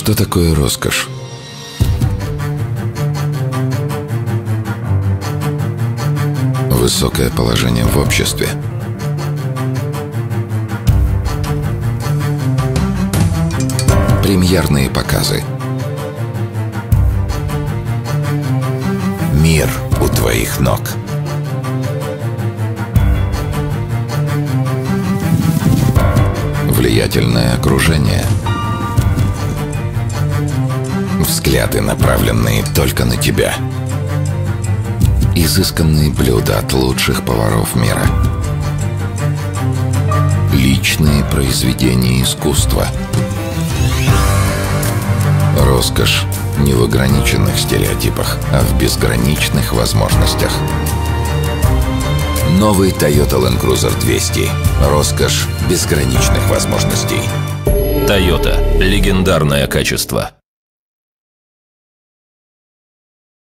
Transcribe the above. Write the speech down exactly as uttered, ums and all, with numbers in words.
Что такое роскошь? Высокое положение в обществе. Премьерные показы. Мир у твоих ног. Влиятельное окружение. Взгляды, направленные только на тебя. Изысканные блюда от лучших поваров мира. Личные произведения искусства. Роскошь не в ограниченных стереотипах, а в безграничных возможностях. Новый Toyota Land Cruiser двести. Роскошь безграничных возможностей. Toyota. Легендарное качество.